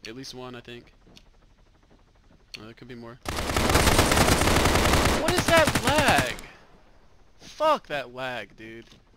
At least one, I think. Oh, there could be more. What is that lag? Fuck that lag, dude.